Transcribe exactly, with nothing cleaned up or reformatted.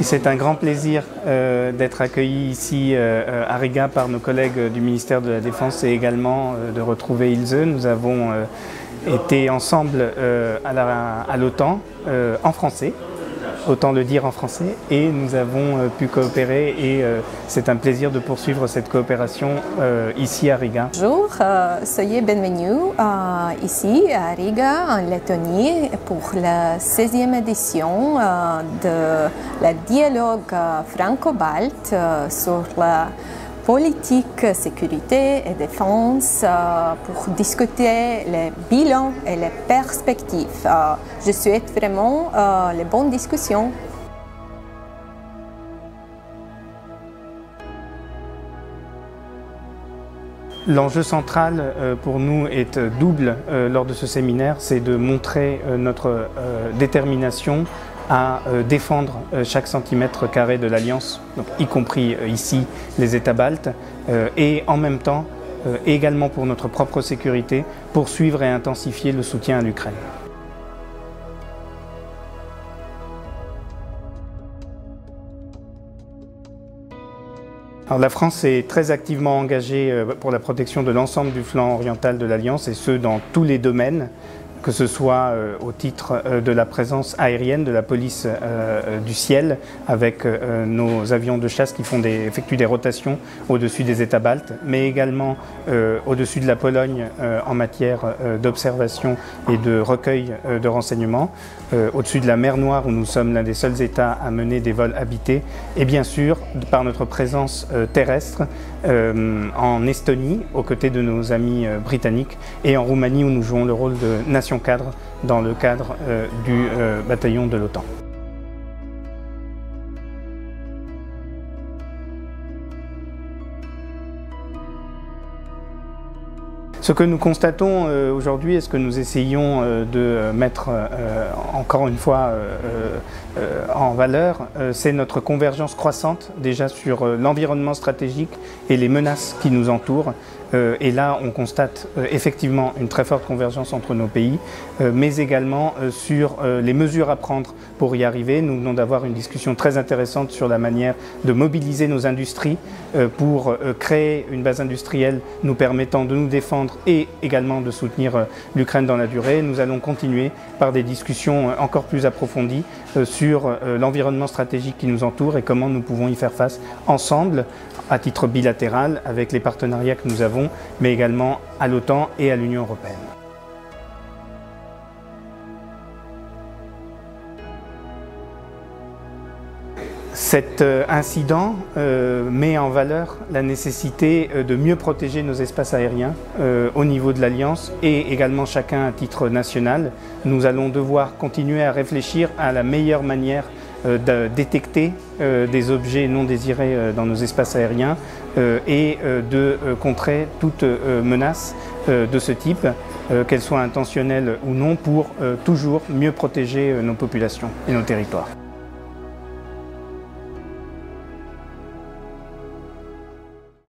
C'est un grand plaisir euh, d'être accueilli ici euh, à Riga par nos collègues du ministère de la Défense et également euh, de retrouver Ilse. Nous avons euh, été ensemble euh, à l'OTAN euh, en français, autant le dire en français, et nous avons euh, pu coopérer et euh, c'est un plaisir de poursuivre cette coopération euh, ici à Riga. Bonjour, euh, soyez bienvenus euh, ici à Riga en Lettonie pour la seizième édition euh, de la dialogue euh, franco-balte euh, sur la politique, sécurité et défense euh, pour discuter les bilans et les perspectives. Euh, je souhaite vraiment euh, les bonnes discussions. L'enjeu central euh, pour nous est double euh, lors de ce séminaire, c'est de montrer euh, notre euh, détermination à euh, défendre euh, chaque centimètre carré de l'Alliance, y compris euh, ici les États baltes, euh, et en même temps, euh, également pour notre propre sécurité, poursuivre et intensifier le soutien à l'Ukraine. Alors, la France est très activement engagée pour la protection de l'ensemble du flanc oriental de l'Alliance, et ce dans tous les domaines, que ce soit euh, au titre euh, de la présence aérienne, de la police euh, du ciel, avec euh, nos avions de chasse qui font des, effectuent des rotations au-dessus des États baltes, mais également euh, au-dessus de la Pologne euh, en matière euh, d'observation et de recueil euh, de renseignements, euh, au-dessus de la mer Noire où nous sommes l'un des seuls États à mener des vols habités, et bien sûr par notre présence euh, terrestre euh, en Estonie, aux côtés de nos amis euh, britanniques, et en Roumanie où nous jouons le rôle de nation cadre dans le cadre euh, du euh, bataillon de l'OTAN. Ce que nous constatons euh, aujourd'hui et ce que nous essayons euh, de mettre euh, encore une fois euh, euh, en valeur, euh, c'est notre convergence croissante déjà sur euh, l'environnement stratégique et les menaces qui nous entourent. Euh, et là, on constate euh, effectivement une très forte convergence entre nos pays, euh, mais également euh, sur euh, les mesures à prendre pour y arriver. Nous venons d'avoir une discussion très intéressante sur la manière de mobiliser nos industries euh, pour euh, créer une base industrielle nous permettant de nous défendre et également de soutenir euh, l'Ukraine dans la durée. Nous allons continuer par des discussions euh, encore plus approfondies euh, sur euh, l'environnement stratégique qui nous entoure et comment nous pouvons y faire face ensemble, à titre bilatéral, avec les partenariats que nous avons, mais également à l'OTAN et à l'Union européenne. Cet incident euh, met en valeur la nécessité de mieux protéger nos espaces aériens euh, au niveau de l'Alliance et également chacun à titre national. Nous allons devoir continuer à réfléchir à la meilleure manière euh, de détecter euh, des objets non désirés euh, dans nos espaces aériens euh, et euh, de euh, contrer toute euh, menace euh, de ce type, euh, qu'elle soit intentionnelle ou non, pour euh, toujours mieux protéger euh, nos populations et nos territoires.